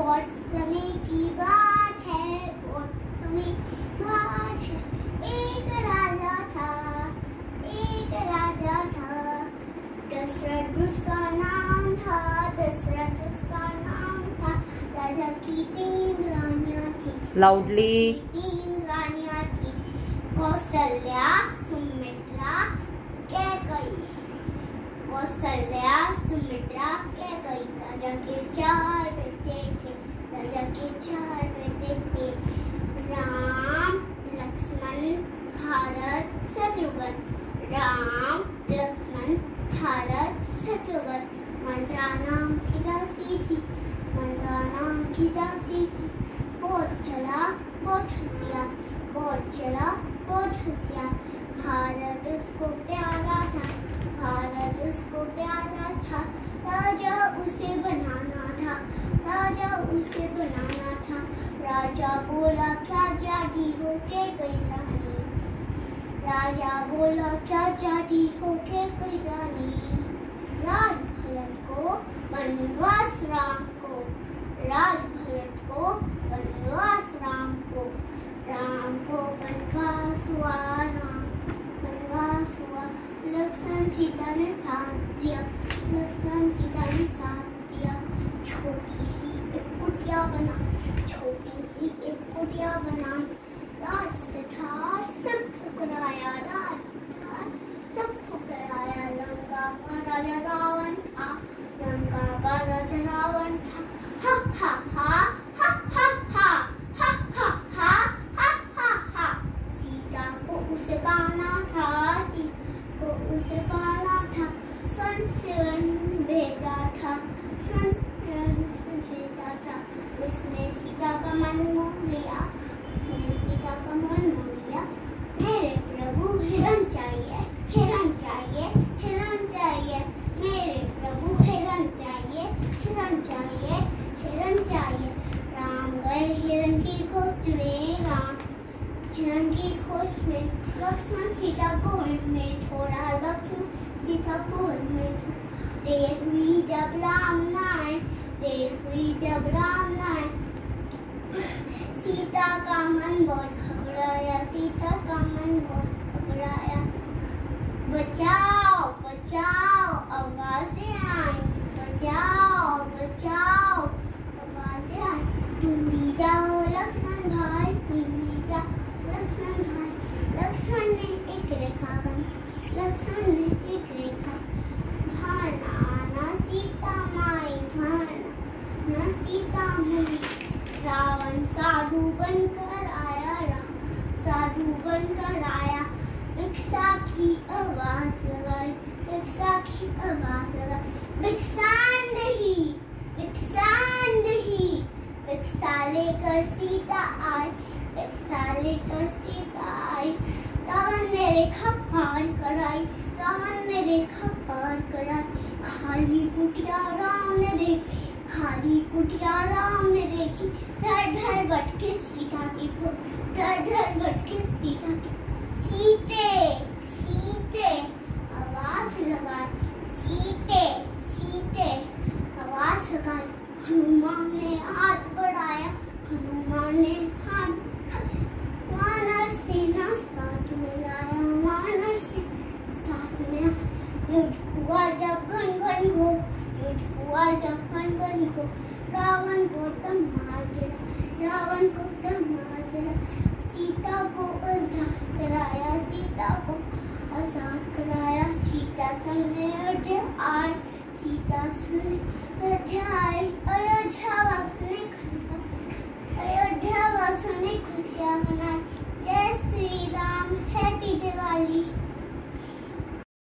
बहुत समय की बात है, बहुत समय की बात है। एक राजा था, दशरथ उसका नाम था, दशरथ उसका नाम था। राजा की 3 रानियां थी, लाउडली। 3 रानियां थी, कौशल्या, सुमित्रा, कैकेयी। कौशल्या, सुमित्रा, कैकेयी। राजा के 4 बेटे थे, राजा के 4 बेटे थे। राम, लक्ष्मण, भरत, शत्रुघ्न। राम, लक्ष्मण, भरत, शत्रुघ्न। मंत्रा नाम की दासी थी, मंत्रा नाम की दासी थी। बहुत चला, बहुत होशियार, बहुत चला, बहुत होशियार। भारत उसको प्यारा था, भारत उसको प्यारा था। राजा उसे बनाना था, राजा उसे बनाना था। राजा बोला क्या चाहती हो कैकेयी रानी, राजा बोला क्या चाहती हो कैकेयी रानी। राज भरत को वनवास राम को, राज भरत को वनवास राम को। राम को वनवास हुआ, राम वनवास हुआ। लक्ष्मण सीता ने साथ दिया, लक्ष्मण सीता ने साथ दिया। छोटी सी एक कुटिया बना, छोटी सी एक कुटिया बनाई। राज सिद्धार सब ठुकराया, राज सिद्धार सब ठुकराया। लंका का राजा रावण था, लंका का राजा रावण था। हा हा हा हा हा हा हा हा हा हा हा हा। सीता को उसे पाना था, सीता को उसे पाना था। फन हिरण भेजा था, फन हिरण भेजा था। उसने सीता का मन मोह लिया, उसने सीता का मन मोह लिया। मेरे प्रभु हिरण चाहिए, हिरण चाहिए, हिरण चाहिए। मेरे प्रभु हिरण चाहिए, हिरण चाहिए, हिरण चाहिए। राम गए हिरण की खोज में, राम हिरण की खोज में। लक्ष्मण सीता को वन में छोड़ा, लक्ष्मण सीता को वन में छोड़ा। देर हुई जब राम न आए, देर हुई जब राम न आए। सीता का मन बहुत घबराया, सीता का मन बहुत घबराया। बचाओ बचाओ आवाज़ें आई, बचाओ बचाओ आवाज़ें आई। तुम भी जाओ लक्ष्मण भाई, तुम भी जाओ लक्ष्मण भाई। लक्ष्मण ने एक रेखा बनाई, लक्ष्मण ने एक रेखा। भाना ना सीता माई, भाना ना सीता माई। रावण साधु बनकर आया, साधु बनकर आया। भिक्षा की आवाज लगाई, भिक्षा की आवाज लगाई। भिक्षा नहीं, भिक्षा नहीं। भिक्षा लेकर सीता आई, भिक्षा लेकर सीता आई। रावण ने रेखा पार कराई, रावण ने रेखा पार कराई। खाली कुटिया राम ने देखी, खाली कुटिया राम ने देखी। डर डर भटके सीता की खोज, डर डर भटके सीता की। सीते सीते आवाज लगाई, सीते सीते आवाज लगाई। हनुमान ने हाथ बढ़ाया, हनुमान ने हाथ। वानर सेना साथ में लाया, वानर सेना साथ में। युद्ध हुआ जब घन घन घोर, युद्ध हुआ जब घन घन घोर। रावण को तब मार गिरा, रावण को तब मार गिरा। सीता को आजाद कराया, सीता को आजाद कराया। सीता संग अयोध्या आई, सीता संग अयोध्या आई।